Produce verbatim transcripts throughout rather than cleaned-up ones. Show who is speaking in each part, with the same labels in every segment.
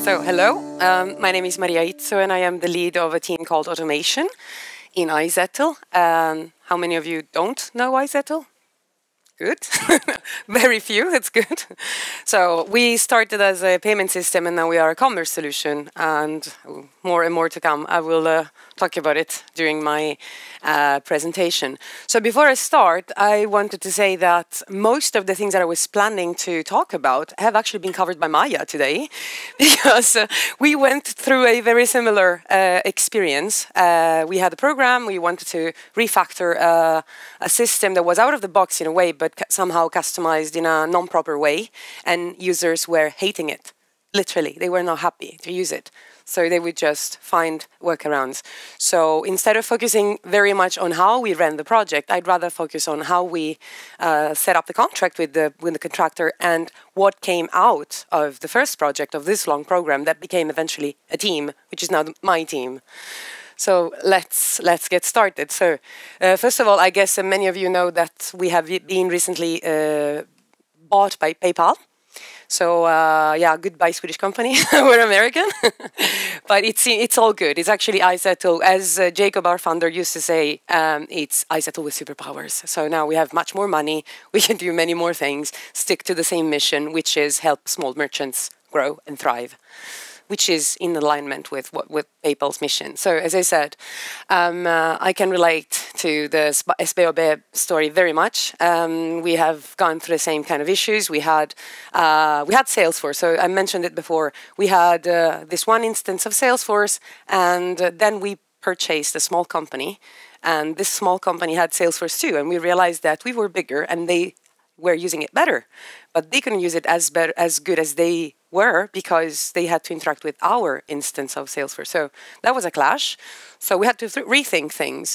Speaker 1: So, hello, um, my name is Maria Itzo and I am the lead of a team called Automation in iZettle. Um, how many of you don't know iZettle? Good. Very few, that's good. So we started as a payment system and now we are a commerce solution, and more and more to come. I will uh, talk about it during my uh, presentation. So before I start, I wanted to say that most of the things that I was planning to talk about have actually been covered by Maya today, because uh, we went through a very similar uh, experience. Uh, we had a program, we wanted to refactor uh, a system that was out of the box in a way, but somehow customized in a non-proper way, and users were hating it. Literally, they were not happy to use it. So they would just find workarounds. So instead of focusing very much on how we ran the project, I'd rather focus on how we uh, set up the contract with the, with the contractor and what came out of the first project of this long program that became eventually a team, which is now my team. So let's let's get started. So uh, first of all, I guess uh, many of you know that we have been recently uh, bought by PayPal. So uh, yeah, goodbye Swedish company. We're American, but it's it's all good. It's actually iZettle, as uh, Jacob, our founder, used to say. Um, it's iZettle with superpowers. So now we have much more money. We can do many more things. Stick to the same mission, which is help small merchants grow and thrive, which is in alignment with what with PayPal's mission. So as I said, um, uh, I can relate to the S B O B story very much. Um, we have gone through the same kind of issues. We had uh, we had Salesforce. So I mentioned it before. We had uh, this one instance of Salesforce, and uh, then we purchased a small company, and this small company had Salesforce too. And we realized that we were bigger, and they were using it better, but they couldn't use it as better as good as they were because they had to interact with our instance of Salesforce. So that was a clash. So we had to th rethink things.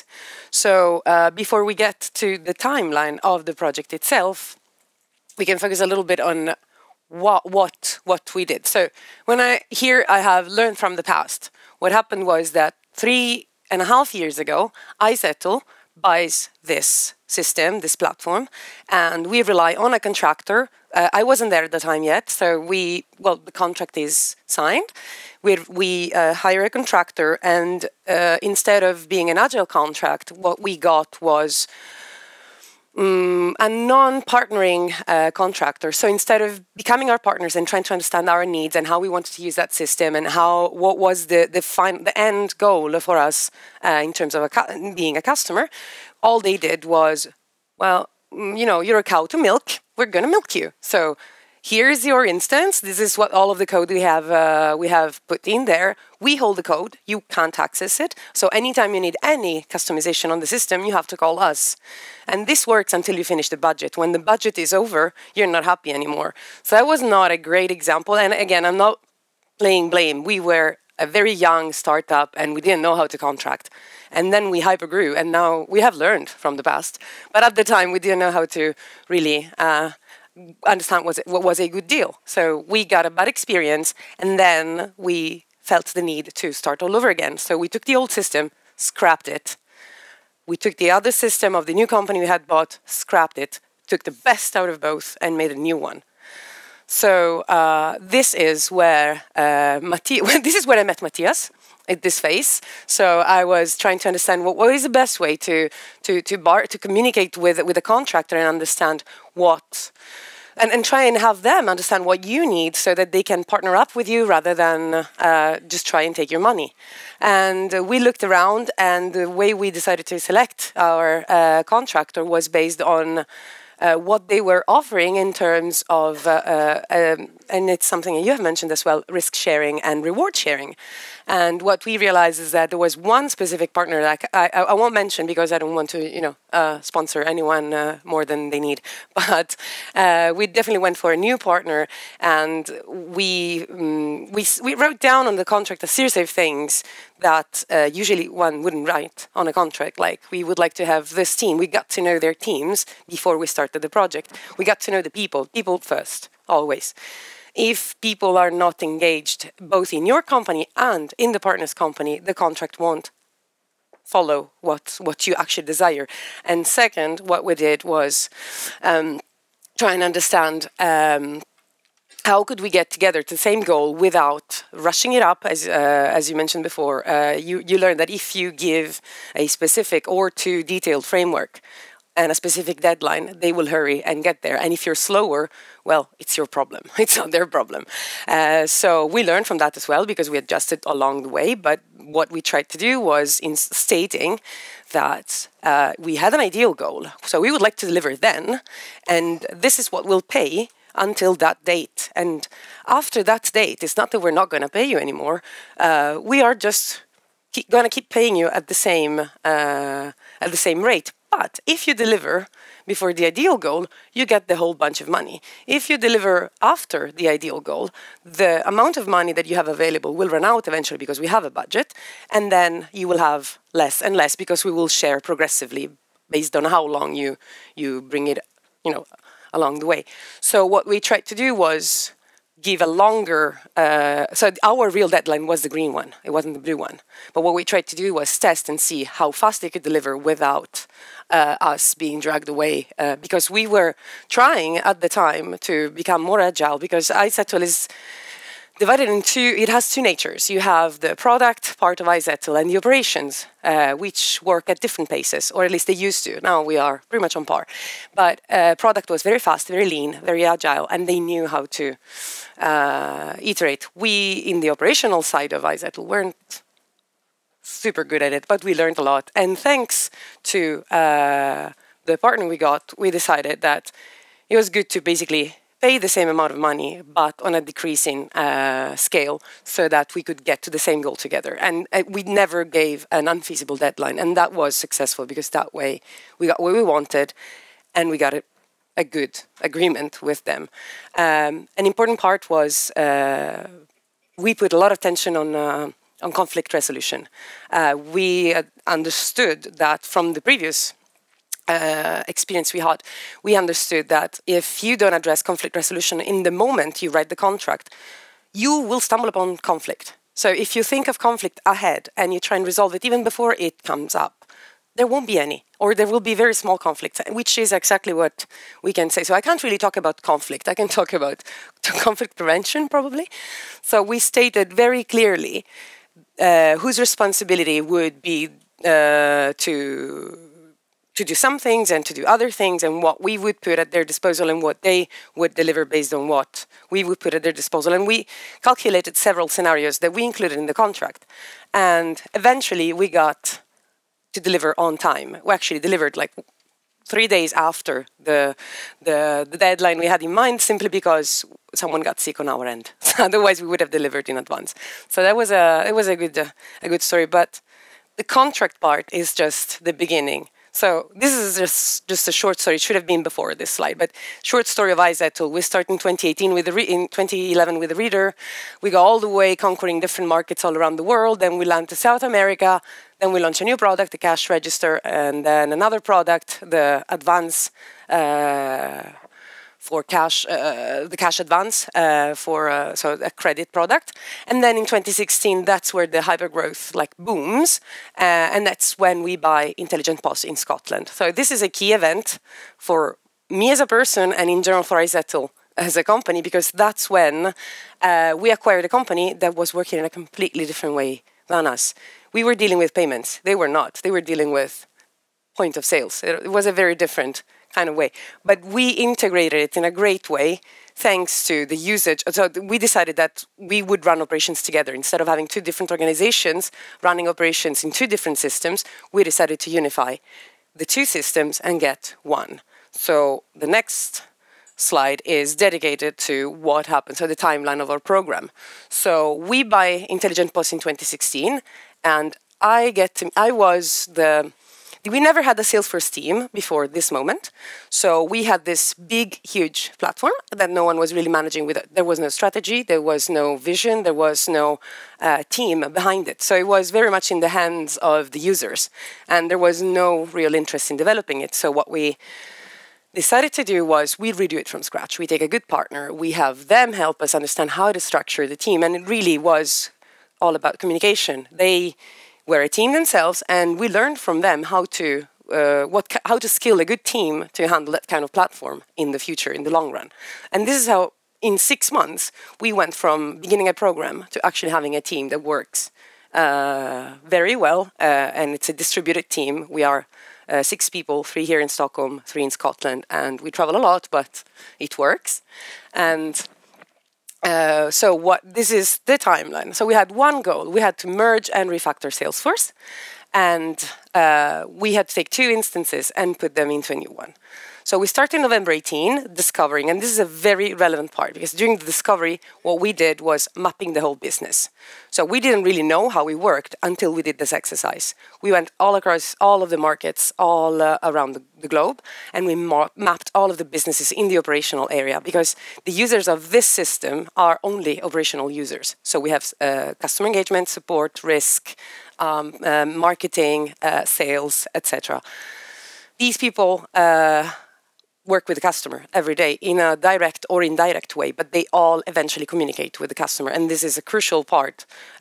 Speaker 1: So uh, before we get to the timeline of the project itself, we can focus a little bit on what what what we did. So when I here I have learned from the past. What happened was that three and a half years ago, iZettle buys this system, this platform, and we rely on a contractor. Uh, I wasn't there at the time yet, so we, well, the contract is signed. We, we uh, hire a contractor, and uh, instead of being an agile contract, what we got was um, a non-partnering uh, contractor. So instead of becoming our partners and trying to understand our needs and how we wanted to use that system and how what was the the, fin the end goal for us uh, in terms of a being a customer, all they did was, well, you know, you're a cow to milk. We're going to milk you. So here's your instance. This is what all of the code we have uh, we have put in there. We hold the code. You can't access it. So anytime you need any customization on the system, you have to call us. And this works until you finish the budget. When the budget is over, you're not happy anymore. So that was not a great example. And again, I'm not laying blame. We were a very young startup and we didn't know how to contract. And then we hypergrew, and now we have learned from the past. But at the time, we didn't know how to really uh, understand what was, what was a good deal. So we got a bad experience, and then we felt the need to start all over again. So we took the old system, scrapped it. We took the other system of the new company we had bought, scrapped it, took the best out of both, and made a new one. So uh, this is where uh, Matthias, this is where I met Matthias at this phase. So I was trying to understand what, what is the best way to to to bar to communicate with with a contractor and understand what, and and try and have them understand what you need so that they can partner up with you rather than uh, just try and take your money. And uh, we looked around, and the way we decided to select our uh, contractor was based on Uh, what they were offering in terms of, uh, uh, um, and it's something you have mentioned as well, risk sharing and reward sharing. And what we realized is that there was one specific partner that I, I, I won't mention because I don't want to, you know, uh, sponsor anyone uh, more than they need. But uh, we definitely went for a new partner, and we um, we we wrote down on the contract a series of things that uh, usually one wouldn't write on a contract. Like, we would like to have this team. We got to know their teams before we started the project. We got to know the people. People first, always. If people are not engaged both in your company and in the partner's company, the contract won't follow what, what you actually desire. And second, what we did was um, try and understand um, how could we get together to the same goal without rushing it up? As uh, as you mentioned before, uh, you you learn that if you give a specific or too detailed framework and a specific deadline, they will hurry and get there. And if you're slower, well, it's your problem. It's not their problem. Uh, so we learned from that as well because we adjusted along the way. But what we tried to do was in stating that uh, we had an ideal goal. So we would like to deliver then, and this is what we'll pay until that date. And after that date, it's not that we're not going to pay you anymore. Uh, we are just going to keep paying you at the same uh, at the same rate. But if you deliver before the ideal goal, you get the whole bunch of money. If you deliver after the ideal goal, the amount of money that you have available will run out eventually because we have a budget, and then you will have less and less because we will share progressively based on how long you you bring it, you know, along the way. So what we tried to do was give a longer, uh, so our real deadline was the green one, it wasn't the blue one. But what we tried to do was test and see how fast they could deliver without uh, us being dragged away. Uh, because we were trying at the time to become more agile, because iZettle is divided into, it has two natures. You have the product part of iZettle and the operations, uh, which work at different paces, or at least they used to. Now we are pretty much on par. But uh, product was very fast, very lean, very agile, and they knew how to uh, iterate. We, in the operational side of iZettle, weren't super good at it, but we learned a lot. And thanks to uh, the partner we got, we decided that it was good to basically pay the same amount of money, but on a decreasing uh, scale, so that we could get to the same goal together. And uh, we never gave an unfeasible deadline, and that was successful because that way we got what we wanted, and we got a, a good agreement with them. Um, an important part was uh, we put a lot of attention on uh, on conflict resolution. Uh, we uh, understood that from the previous Uh, experience we had, we understood that if you don't address conflict resolution in the moment you write the contract, you will stumble upon conflict. So if you think of conflict ahead and you try and resolve it even before it comes up, there won't be any, or there will be very small conflicts, which is exactly what we can say. So I can't really talk about conflict. I can talk about conflict prevention, probably. So we stated very clearly uh, whose responsibility would be uh, to to do some things and to do other things, and what we would put at their disposal and what they would deliver based on what we would put at their disposal. And we calculated several scenarios that we included in the contract. And eventually we got to deliver on time. We actually delivered like three days after the, the, the deadline we had in mind, simply because someone got sick on our end. Otherwise we would have delivered in advance. So that was a, it was a good, uh, a good story. But the contract part is just the beginning. So this is just, just a short story. It should have been before this slide, but short story of iZettle. We started in twenty eighteen with the re in twenty eleven with the Reader. We go all the way conquering different markets all around the world. Then we land to South America. Then we launch a new product, the cash register, and then another product, the advance uh, for cash, uh, the cash advance uh, for uh, so a credit product. And then in twenty sixteen, that's where the hypergrowth like booms, uh, and that's when we buy Intelligent P O S in Scotland. So this is a key event for me as a person and in general for iZettle as a company, because that's when uh, we acquired a company that was working in a completely different way than us. We were dealing with payments. They were not. They were dealing with point of sales. It was a very different kind of way. But we integrated it in a great way thanks to the usage. So we decided that we would run operations together. Instead of having two different organizations running operations in two different systems, we decided to unify the two systems and get one. So the next slide is dedicated to what happened, so the timeline of our program. So we buy Intelligent P O S in twenty sixteen, and I get to, I was the We never had a Salesforce team before this moment. So we had this big, huge platform that no one was really managing with. There was no strategy, there was no vision, there was no uh, team behind it. So it was very much in the hands of the users. And there was no real interest in developing it. So what we decided to do was we redo it from scratch. We take a good partner, we have them help us understand how to structure the team. And it really was all about communication. They were a team themselves, and we learned from them how to uh, what how to skill a good team to handle that kind of platform in the future, in the long run. And this is how in six months, we went from beginning a program to actually having a team that works uh, very well, uh, and it's a distributed team. We are uh, six people, three here in Stockholm, three in Scotland, and we travel a lot, but it works. And uh, so what? This is the timeline. So we had one goal. We had to merge and refactor Salesforce, and uh, we had to take two instances and put them into a new one. So we started November eighteenth, discovering, and this is a very relevant part, because during the discovery, what we did was mapping the whole business. So we didn't really know how we worked until we did this exercise. We went all across all of the markets, all uh, around the, the globe, and we ma mapped all of the businesses in the operational area, because the users of this system are only operational users. So we have uh, customer engagement, support, risk, um, uh, marketing, uh, sales, et cetera. These people uh, work with the customer every day in a direct or indirect way, but they all eventually communicate with the customer. And this is a crucial part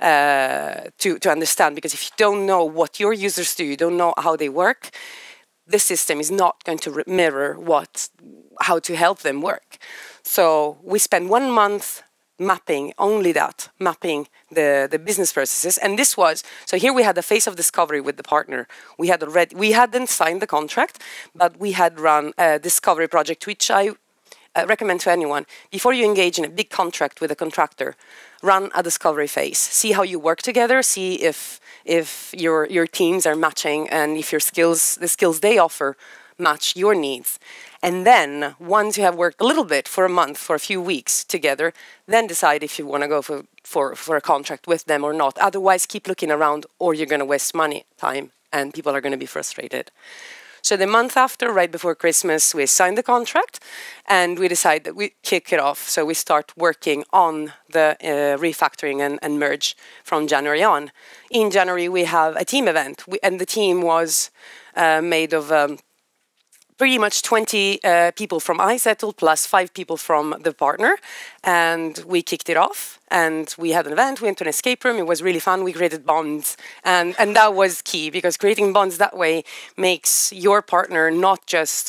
Speaker 1: uh, to, to understand, because if you don't know what your users do, you don't know how they work, the system is not going to mirror what, how to help them work. So we spend one month mapping, only that, mapping the, the business processes. And this was, so here we had the phase of discovery with the partner. We had already, we hadn't signed the contract, but we had run a discovery project, which I uh, recommend to anyone. Before you engage in a big contract with a contractor, run a discovery phase. See how you work together, see if, if your, your teams are matching, and if your skills, the skills they offer match your needs. And then, once you have worked a little bit for a month, for a few weeks together, then decide if you want to go for, for, for a contract with them or not. Otherwise, keep looking around, or you're going to waste money, time, and people are going to be frustrated. So the month after, right before Christmas, we signed the contract, and we decide that we kick it off. So we start working on the uh, refactoring and, and merge from January on. In January, we have a team event, we, and the team was uh, made of Um, pretty much twenty uh, people from iZettle plus five people from the partner, and we kicked it off, and we had an event, we went to an escape room, it was really fun, we created bonds, and, and that was key, because creating bonds that way makes your partner not just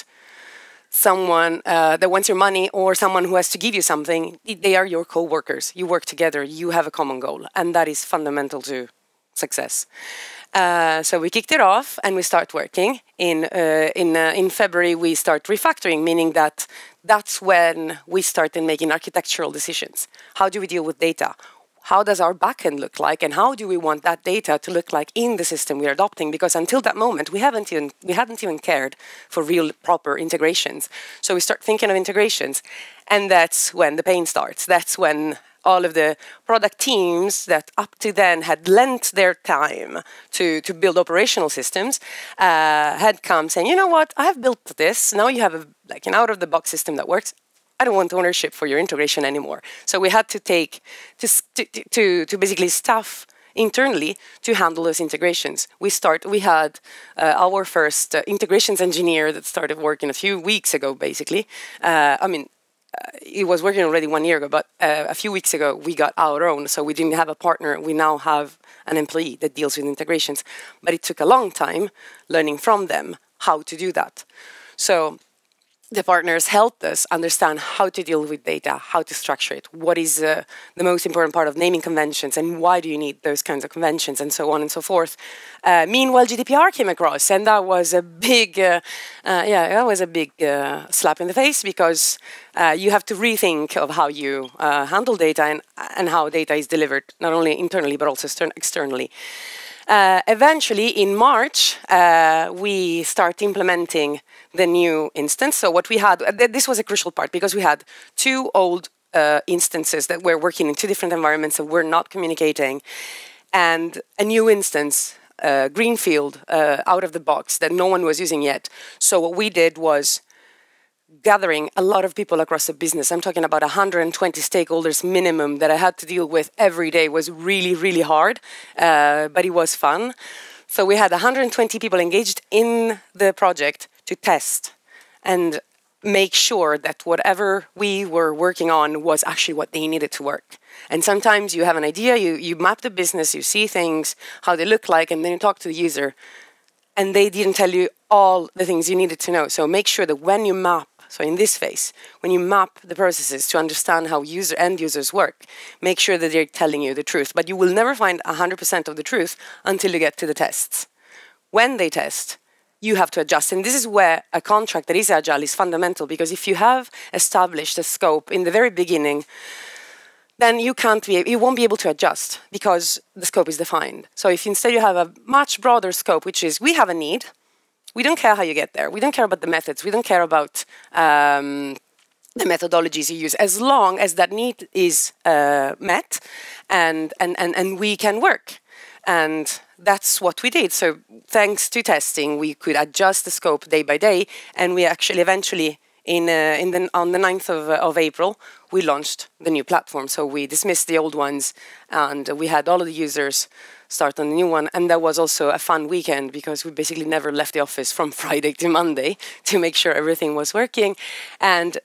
Speaker 1: someone uh, that wants your money or someone who has to give you something. They are your co-workers, you work together, you have a common goal, and that is fundamental to success. Uh, so we kicked it off, and we start working. In uh, in uh, in February, we start refactoring, meaning that that's when we started making architectural decisions. How do we deal with data? How does our backend look like, and how do we want that data to look like in the system we are adopting? Because until that moment, we haven't even we hadn't even cared for real proper integrations. So we start thinking of integrations, and that's when the pain starts. That's when all of the product teams that up to then had lent their time to, to build operational systems uh, had come saying, you know what, I have built this, now you have a, like an out-of-the-box system that works, I don't want ownership for your integration anymore. So we had to take, to, to, to, to basically staff internally to handle those integrations. We start, we had uh, our first uh, integrations engineer that started working a few weeks ago, basically. Uh, I mean, Uh, it was working already one year ago, but uh, a few weeks ago we got our own, so we didn't have a partner. We now have an employee that deals with integrations, but it took a long time learning from them how to do that. So the partners helped us understand how to deal with data, how to structure it, what is uh, the most important part of naming conventions, and why do you need those kinds of conventions, and so on and so forth. Uh, meanwhile, G D P R came across, and that was a big, uh, uh, yeah, that was a big uh, slap in the face, because uh, you have to rethink of how you uh, handle data and, and how data is delivered, not only internally but also externally. Uh, eventually, in March, uh, we start implementing the new instance. So what we had, uh, this was a crucial part, because we had two old uh, instances that were working in two different environments that were not communicating, and a new instance, uh, greenfield, uh, out of the box, that no one was using yet. So what we did was gathering a lot of people across the business. I'm talking about one hundred twenty stakeholders minimum that I had to deal with every day. It was really, really hard, uh, but it was fun. So we had one hundred twenty people engaged in the project to test and make sure that whatever we were working on was actually what they needed to work. And sometimes you have an idea, you, you map the business, you see things, how they look like, and then you talk to the user, and they didn't tell you all the things you needed to know. So make sure that when you map so in this phase, when you map the processes to understand how user end users work, make sure that they're telling you the truth. But you will never find one hundred percent of the truth until you get to the tests. When they test, you have to adjust. And this is where a contract that is agile is fundamental, because if you have established a scope in the very beginning, then you can't be, you won't be able to adjust because the scope is defined. So if instead you have a much broader scope, which is we have a need, we don't care how you get there, we don't care about the methods, we don't care about um, the methodologies you use, as long as that need is uh, met and, and, and, and we can work. And that's what we did. So thanks to testing, we could adjust the scope day by day, and we actually eventually, in, uh, in the, on the ninth of, uh, of April, we launched the new platform. So we dismissed the old ones, and we had all of the users start on the new one. And that was also a fun weekend, because we basically never left the office from Friday to Monday to make sure everything was working. And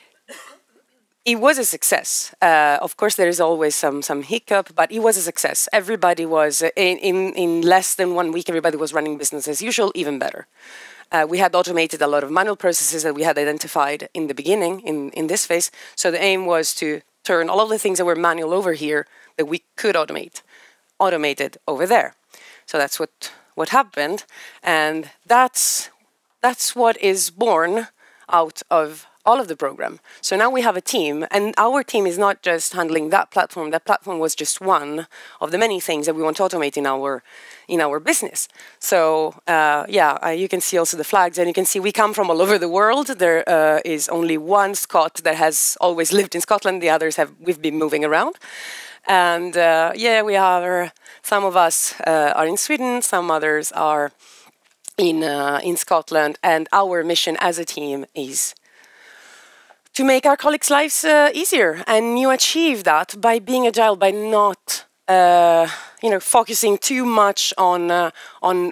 Speaker 1: it was a success. Uh, of course, there is always some some hiccup, but it was a success. Everybody was, uh, in, in, in less than one week, everybody was running business as usual, even better. Uh, we had automated a lot of manual processes that we had identified in the beginning, in, in this phase. So the aim was to turn all of the things that were manual over here that we could automate, automated over there. So that's what, what happened. And that's, that's what is born out of all of the program. So now we have a team, and our team is not just handling that platform. That platform was just one of the many things that we want to automate in our in our business. So uh, yeah, uh, you can see also the flags, and you can see we come from all over the world. There uh, is only one Scot that has always lived in Scotland. The others have we've been moving around, and uh, yeah, we are. Some of us uh, are in Sweden, some others are in uh, in Scotland, and our mission as a team is to make our colleagues' lives uh, easier. And you achieve that by being agile, by not, uh, you know, focusing too much on uh, on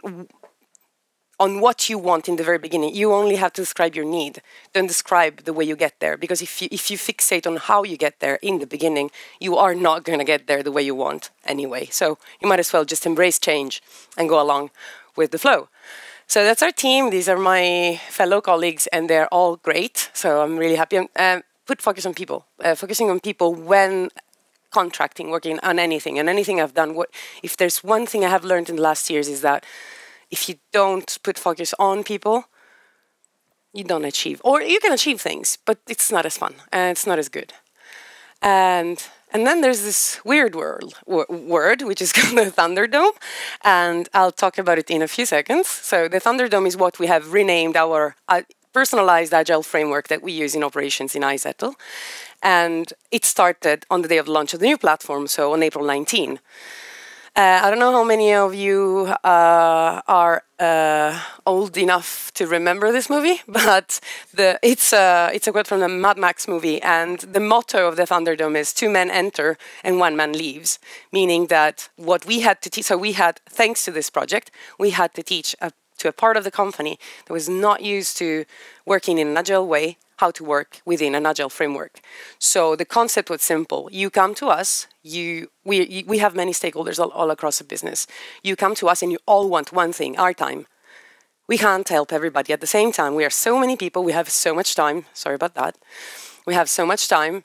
Speaker 1: on what you want in the very beginning. You only have to describe your need. Don't describe the way you get there, because if you if you fixate on how you get there in the beginning, you are not going to get there the way you want anyway. So you might as well just embrace change and go along with the flow. So that's our team. These are my fellow colleagues, and they're all great. So I'm really happy. Um, put focus on people. Uh, focusing on people when contracting, working on anything, and anything I've done. What, if there's one thing I have learned in the last years is that if you don't put focus on people, you don't achieve. Or you can achieve things, but it's not as fun, and it's not as good. And and then there's this weird word, word, which is called the Thunderdome, and I'll talk about it in a few seconds. So the Thunderdome is what we have renamed our uh, personalized agile framework that we use in operations in iZettle. And it started on the day of the launch of the new platform, so on April nineteenth. Uh, I don't know how many of you uh, are uh, old enough to remember this movie, but the, it's, uh, it's a quote from the Mad Max movie, and the motto of the Thunderdome is two men enter and one man leaves, meaning that what we had to teach, so we had, thanks to this project, we had to teach a, to a part of the company that was not used to working in an agile way, how to work within an agile framework. So the concept was simple. You come to us, you, we, we have many stakeholders all, all across the business. You come to us and you all want one thing, our time. We can't help everybody at the same time. We are so many people, we have so much time. Sorry about that. We have so much time,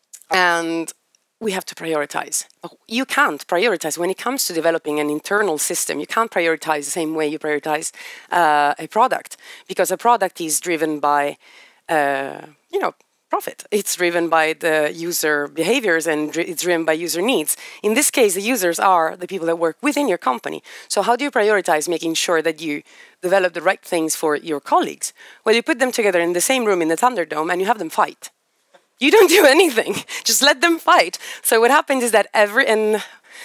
Speaker 1: and we have to prioritize. You can't prioritize when it comes to developing an internal system. You can't prioritize the same way you prioritize uh, a product, because a product is driven by Uh, you know, profit. It's driven by the user behaviors, and dri it's driven by user needs. In this case, the users are the people that work within your company. So how do you prioritize making sure that you develop the right things for your colleagues? Well, you put them together in the same room in the Thunderdome and you have them fight. You don't do anything. Just let them fight. So what happens is that every... and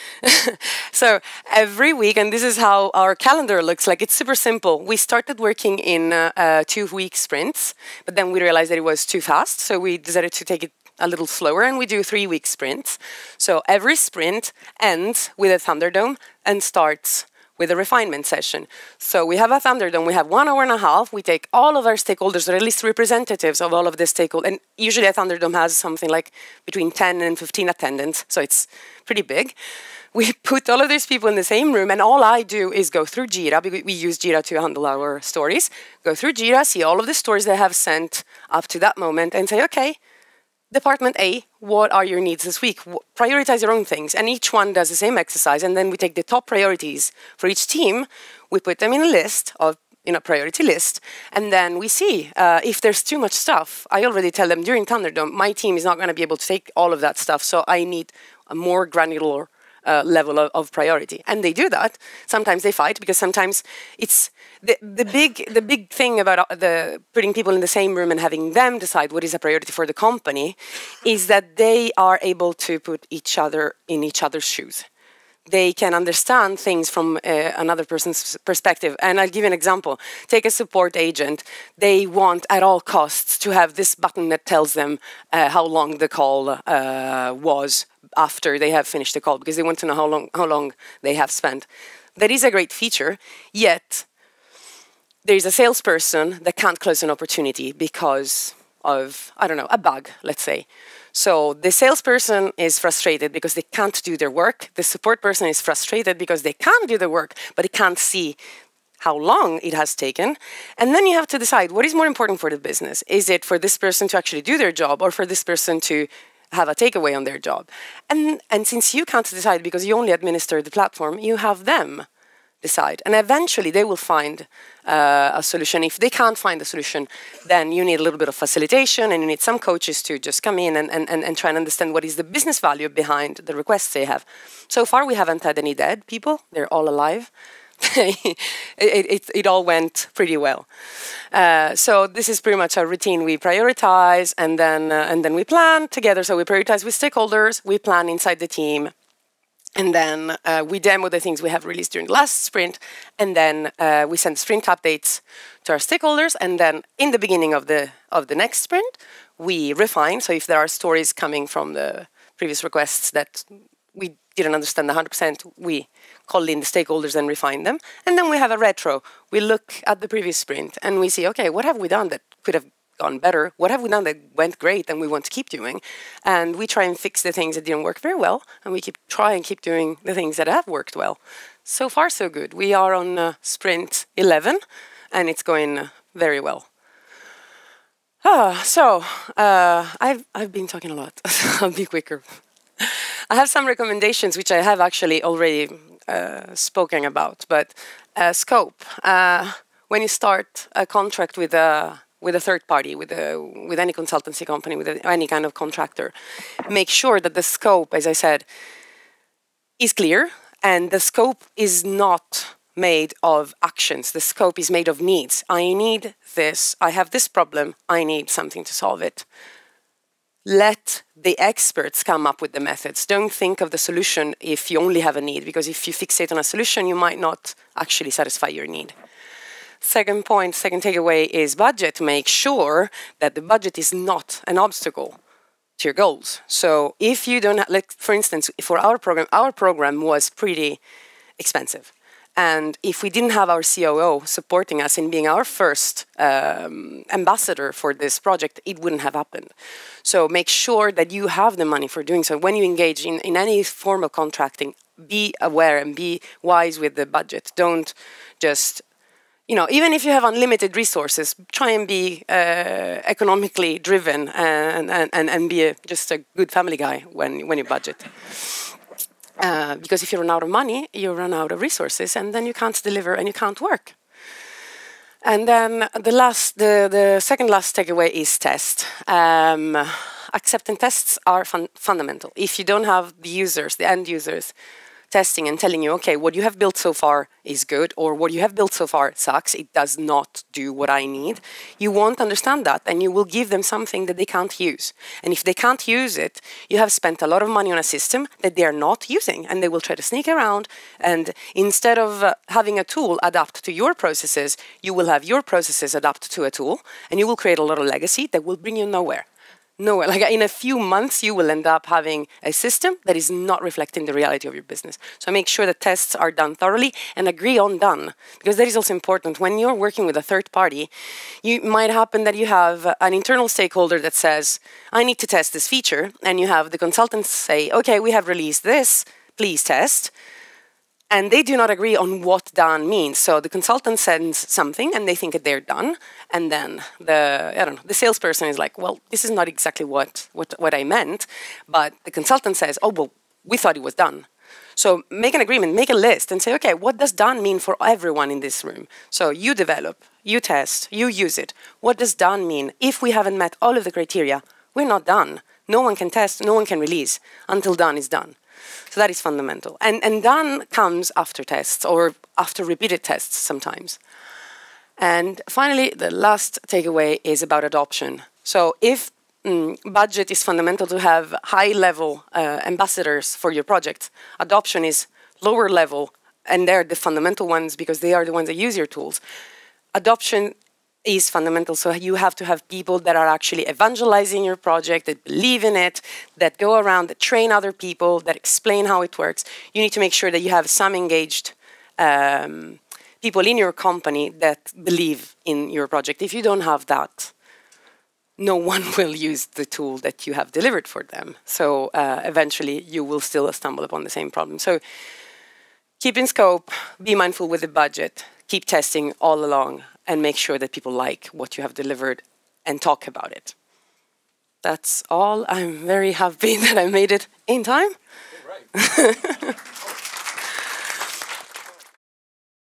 Speaker 1: so every week, and this is how our calendar looks like, it's super simple. We started working in uh, uh, two-week sprints, but then we realized that it was too fast, so we decided to take it a little slower, and we do three-week sprints. So every sprint ends with a Thunderdome and starts with a refinement session. So we have a Thunderdome, we have one hour and a half, we take all of our stakeholders, or at least representatives of all of the stakeholders, and usually a Thunderdome has something like between ten and fifteen attendants, so it's pretty big. we put all of these people in the same room, and all I do is go through Jira, because we use Jira to handle our stories, go through Jira, see all of the stories they have sent up to that moment, and say, okay, Department A, what are your needs this week? Prioritize your own things. And each one does the same exercise, and then we take the top priorities for each team, we put them in a list of in a priority list, and then we see uh, if there's too much stuff. I already tell them during Thunderdome, my team is not going to be able to take all of that stuff, so I need a more granular uh, level of, of priority. And they do that. Sometimes they fight, because sometimes it's the, the big the big thing about the putting people in the same room and having them decide what is a priority for the company is that they are able to put each other in each other's shoes. They can understand things from uh, another person's perspective. And I'll give you an example. Take a support agent. They want at all costs to have this button that tells them uh, how long the call uh, was after they have finished the call, because they want to know how long, how long they have spent. That is a great feature, yet there is a salesperson that can't close an opportunity because of, I don't know, a bug, let's say. So the salesperson is frustrated because they can't do their work. The support person is frustrated because they can't do the work, but they can't see how long it has taken. And then you have to decide, what is more important for the business? Is it for this person to actually do their job, or for this person to have a takeaway on their job? And, and since you can't decide because you only administer the platform, you have them decide. And eventually they will find uh, a solution. If they can't find a solution, then you need a little bit of facilitation, and you need some coaches to just come in and, and, and try and understand what is the business value behind the requests they have. So far, we haven't had any dead people. They're all alive. it, it, it all went pretty well. Uh, so this is pretty much a routine. We prioritize, and then, uh, and then we plan together. So we prioritize with stakeholders, we plan inside the team, and then uh, we demo the things we have released during the last sprint, and then uh, we send sprint updates to our stakeholders. And then in the beginning of the of the next sprint, we refine. So if there are stories coming from the previous requests that we didn't understand one hundred percent, we call in the stakeholders and refine them. And then we have a retro. We look at the previous sprint and we see, okay, what have we done that could have gone better? What have we done that went great and we want to keep doing? And we try and fix the things that didn't work very well, and we keep try and keep doing the things that have worked well. So far, so good. We are on uh, sprint eleven, and it's going uh, very well. Ah, so uh, I've I've been talking a lot. I'll be quicker. I have some recommendations which I have actually already uh, spoken about, but uh, scope. Uh, when you start a contract with a with a third party, with a, with any consultancy company, with a, any kind of contractor, make sure that the scope, as I said, is clear, and the scope is not made of actions. The scope is made of needs. I need this. I have this problem. I need something to solve it. Let the experts come up with the methods. Don't think of the solution if you only have a need, because if you fixate on a solution, you might not actually satisfy your need. Second point, second takeaway is budget. Make sure that the budget is not an obstacle to your goals. So if you don't, have, like for instance, for our program, our program was pretty expensive. And if we didn't have our C O O supporting us in being our first um, ambassador for this project, it wouldn't have happened. So make sure that you have the money for doing so. When you engage in, in any form of contracting, be aware and be wise with the budget. Don't just... You know, even if you have unlimited resources, try and be uh, economically driven and, and, and be a, just a good family guy when, when you budget. Uh, because if you run out of money, you run out of resources, and then you can't deliver and you can't work. And then the last, the, the second last takeaway is test. Um, acceptance tests are fun fundamental. If you don't have the users, the end users, testing and telling you, okay, what you have built so far is good, or what you have built so far sucks, it does not do what I need, you won't understand that, and you will give them something that they can't use. And if they can't use it, you have spent a lot of money on a system that they are not using, and they will try to sneak around, and instead of uh, having a tool adapt to your processes, you will have your processes adapt to a tool, and you will create a lot of legacy that will bring you nowhere. Nowhere. Like in a few months, you will end up having a system that is not reflecting the reality of your business. So make sure that tests are done thoroughly and agree on done, because that is also important. When you're working with a third party, you might happen that you have an internal stakeholder that says, I need to test this feature, and you have the consultants say, okay, we have released this please test. And they do not agree on what done means. So the consultant sends something and they think that they're done. And then the, I don't know, the salesperson is like, well, this is not exactly what, what, what I meant. But the consultant says, oh, well, we thought it was done. So make an agreement, make a list and say, okay, what does done mean for everyone in this room? So you develop, you test, you use it. What does done mean? If we haven't met all of the criteria, we're not done. No one can test, no one can release until done is done. So that is fundamental. And, and done comes after tests or after repeated tests sometimes. And finally, the last takeaway is about adoption. So if mm, budget is fundamental to have high-level uh, ambassadors for your project, adoption is lower level, and they're the fundamental ones because they are the ones that use your tools. Adoption is fundamental, so you have to have people that are actually evangelizing your project, that believe in it, that go around, that train other people, that explain how it works. You need to make sure that you have some engaged um, people in your company that believe in your project. If you don't have that, no one will use the tool that you have delivered for them. So uh, eventually you will still stumble upon the same problem. So keep in scope, be mindful with the budget, keep testing all along, and make sure that people like what you have delivered and talk about it. That's all. I'm very happy that I made it in time.
Speaker 2: All right.